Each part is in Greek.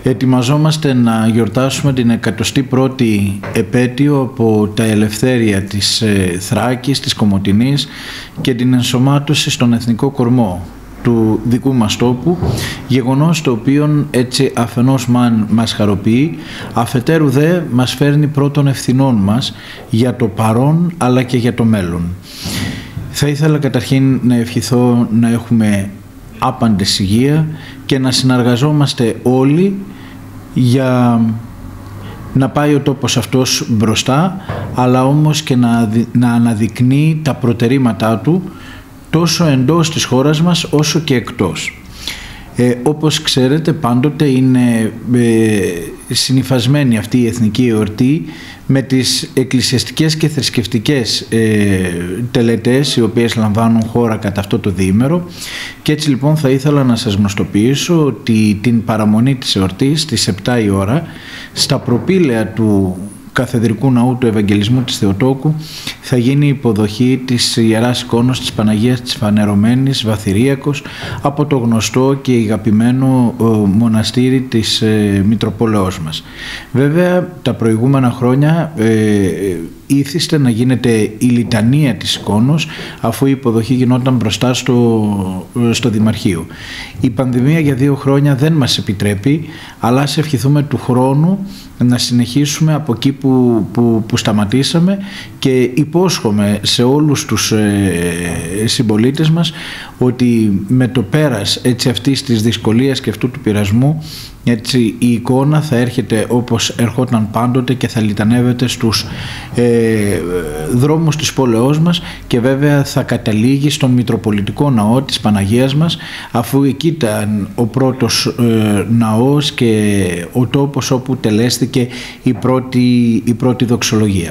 Ετοιμαζόμαστε να γιορτάσουμε την 101η επέτειο από τα ελευθέρια της Θράκης, της Κομοτηνής και την ενσωμάτωση στον εθνικό κορμό του δικού μας τόπου, γεγονός το οποίο έτσι αφενός μας χαροποιεί, αφετέρου δε μας φέρνει πρώτων ευθυνών μας για το παρόν αλλά και για το μέλλον. Θα ήθελα καταρχήν να ευχηθώ να έχουμε άπαντες υγεία και να συνεργαζόμαστε όλοι για να πάει ο τόπος αυτός μπροστά, αλλά όμως και να αναδεικνύει τα προτερήματά του τόσο εντός της χώρας μας όσο και εκτός. Όπως ξέρετε, πάντοτε είναι συνυφασμένη αυτή η εθνική εορτή με τις εκκλησιαστικές και θρησκευτικές τελετές οι οποίες λαμβάνουν χώρα κατά αυτό το διήμερο, και έτσι λοιπόν θα ήθελα να σας γνωστοποιήσω ότι την παραμονή της εορτής στις 7 η ώρα στα προπήλαια του Καθεδρικού Ναού του Ευαγγελισμού της Θεοτόκου θα γίνει η υποδοχή της Ιεράς Εικόνος της Παναγίας της Φανερωμένης Βαθυριακός από το γνωστό και αγαπημένο μοναστήρι της Μητροπόλεως μας. Βέβαια, τα προηγούμενα χρόνια ήθιστε να γίνεται η λιτανία της εικόνος, αφού η υποδοχή γινόταν μπροστά στο Δημαρχείο. Η πανδημία για 2 χρόνια δεν μας επιτρέπει, αλλά ας ευχηθούμε του χρόνου να συνεχίσουμε από εκεί που σταματήσαμε, και υπόσχομαι σε όλους τους συμπολίτες μας ότι με το πέρας έτσι αυτής της δυσκολίας και αυτού του πειρασμού, έτσι η εικόνα θα έρχεται όπως ερχόταν πάντοτε και θα λιτανεύεται στους δρόμους της πόλεως μας, και βέβαια θα καταλήγει στον Μητροπολιτικό Ναό της Παναγίας μας, αφού εκεί ήταν ο πρώτος ναός και ο τόπος όπου τελέστηκε η πρώτη δοξολογία.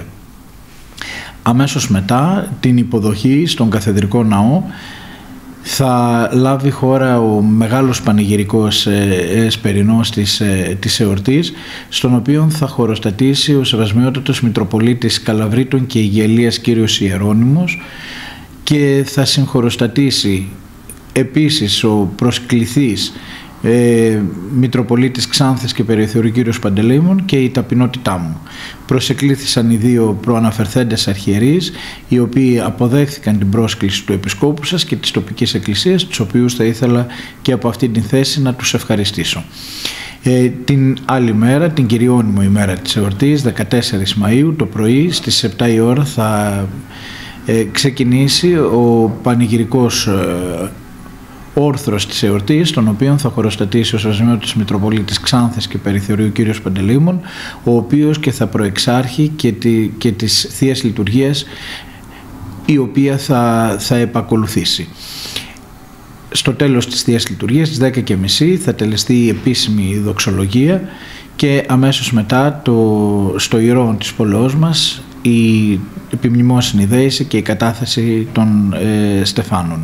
Αμέσως μετά την υποδοχή στον Καθεδρικό Ναό θα λάβει χώρα ο μεγάλος πανηγυρικός εσπερινός της εορτής, στον οποίο θα χωροστατήσει ο Σεβασμιότατος Μητροπολίτης Καλαβρίτων και Υγελίας Κύριος Ιερώνυμος, και θα συγχωροστατήσει επίσης ο προσκληθής Μητροπολίτης Ξάνθης και Περιθεωρού Κύριος Παντελεήμων και η ταπεινότητά μου. Προσεκλήθησαν οι 2 προαναφερθέντες αρχιερείς, οι οποίοι αποδέχθηκαν την πρόσκληση του Επισκόπου σας και της τοπικής εκκλησίας, τους οποίους θα ήθελα και από αυτή την θέση να τους ευχαριστήσω. Την άλλη μέρα, την κυριώνυμο ημέρα της εορτής, 14 Μαΐου, το πρωί στις 7 η ώρα θα ξεκινήσει ο πανηγυρικός όρθρος της εορτής, τον οποίο θα χωροστατήσει ο Σεβασμιότατος Μητροπολίτης Ξάνθης και Περιθεωρίου Κύριος Παντελεήμων, ο οποίος και θα προεξάρχει και τις θείες λειτουργίες η οποία θα επακολουθήσει. Στο τέλος της θείας λειτουργίας, στις 10:30, θα τελεστεί η επίσημη δοξολογία, και αμέσως μετά στο ιερό της πόλεως μας η επιμνημόσυνη δέηση και η κατάθεση των στεφάνων.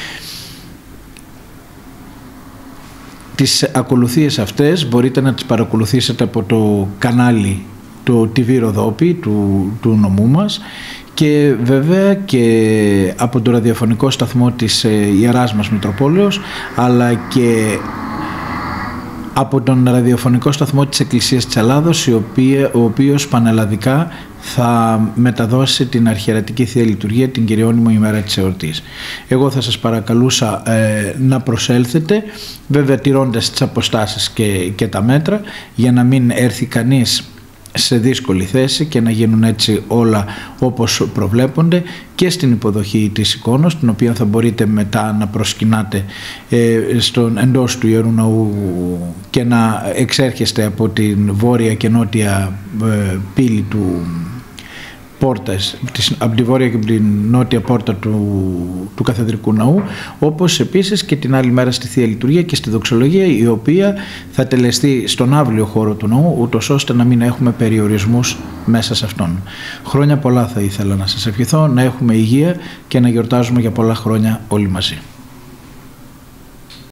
Τις ακολουθίες αυτές μπορείτε να τις παρακολουθήσετε από το κανάλι, το TV Ροδόπη του νομού μας, και βέβαια και από το ραδιοφωνικό σταθμό της Ιεράς μας Μητροπόλεως, αλλά και από τον ραδιοφωνικό σταθμό της Εκκλησίας της Ελλάδος, ο οποίος πανελλαδικά θα μεταδώσει την αρχιερατική Θεία Λειτουργία την κυριώνυμο ημέρα της εορτής. Εγώ θα σας παρακαλούσα να προσέλθετε, βέβαια τηρώντας τις αποστάσεις και τα μέτρα, για να μην έρθει κανείς σε δύσκολη θέση και να γίνουν έτσι όλα όπως προβλέπονται, και στην υποδοχή της εικόνος, την οποία θα μπορείτε μετά να προσκυνάτε εντός του Ιερού Ναού και να εξέρχεστε από την βόρεια και νότια πύλη πόρτας, από τη βόρεια και την νότια πόρτα του Καθεδρικού Ναού, όπως επίσης και την άλλη μέρα στη Θεία Λειτουργία και στη δοξολογία, η οποία θα τελεστεί στον αύριο χώρο του ναού, ούτως ώστε να μην έχουμε περιορισμούς μέσα σε αυτόν. Χρόνια πολλά θα ήθελα να σας ευχηθώ, να έχουμε υγεία και να γιορτάζουμε για πολλά χρόνια όλοι μαζί.